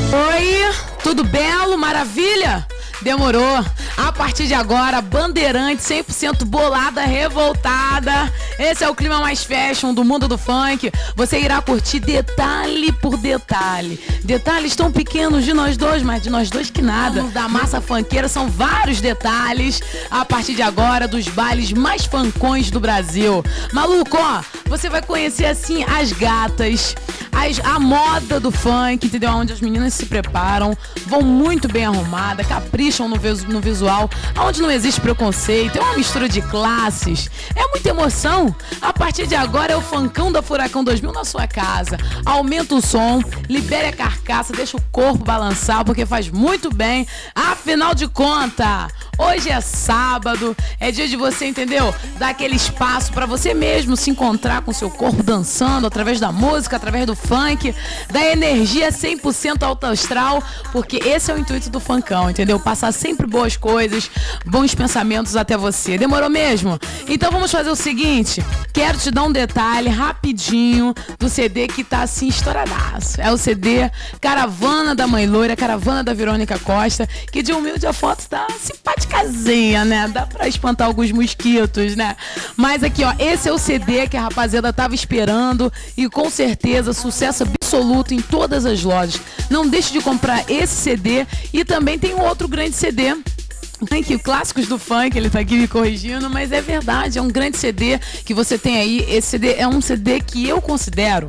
Oi, tudo belo? Maravilha? Demorou. A partir de agora, Bandeirante 100% bolada, revoltada. Esse é o clima mais fashion do mundo do funk. Você irá curtir detalhe por detalhe. Detalhes tão pequenos de nós dois, mas de nós dois que nada. Da massa funkeira são vários detalhes. A partir de agora, dos bailes mais funkões do Brasil. Maluco, ó, você vai conhecer assim as gatas, a moda do funk, entendeu? Onde as meninas se preparam, vão muito bem arrumadas, capricham no visual, onde não existe preconceito, é uma mistura de classes, é muita emoção. A partir de agora é o funkão da Furacão 2000 na sua casa. Aumenta o som, libere a carcaça, deixa o corpo balançar, porque faz muito bem. Afinal de contas, hoje é sábado, é dia de você, entendeu? Dar aquele espaço para você mesmo se encontrar com seu corpo dançando, através da música, através do funk, da energia 100% alto astral, porque esse é o intuito do funkão, entendeu? Passar sempre boas coisas, bons pensamentos até você. Demorou mesmo? Então vamos fazer o seguinte, quero te dar um detalhe rapidinho do CD que tá assim estouradaço. É o CD Caravana da Mãe Loira, Caravana da Verônica Costa, que de humilde a foto tá simpaticazinha, né? Dá pra espantar alguns mosquitos, né? Mas aqui, ó, esse é o CD que a rapaziada tava esperando e com certeza sucesso absoluto em todas as lojas. Não deixe de comprar esse CD e também tem um outro grande CD. Clássicos do funk, ele tá aqui me corrigindo, mas é verdade, é um grande CD que você tem aí. Esse CD é um CD que eu considero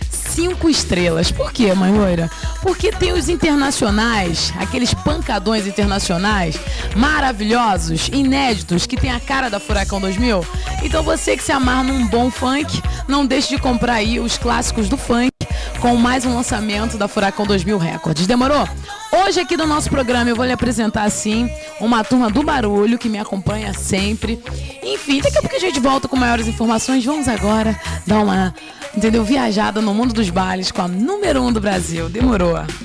5 estrelas. Por quê, Mãe Loira? Porque tem os internacionais, aqueles pancadões internacionais maravilhosos, inéditos, que tem a cara da Furacão 2000. Então você que se amarra num bom funk, não deixe de comprar aí os clássicos do funk com mais um lançamento da Furacão 2000 Records. Demorou? Hoje aqui no nosso programa eu vou lhe apresentar assim uma turma do barulho que me acompanha sempre. Enfim, daqui a pouco a gente volta com maiores informações. Vamos agora dar uma, entendeu, viajada no mundo dos bailes com a número 1 do Brasil. Demorou.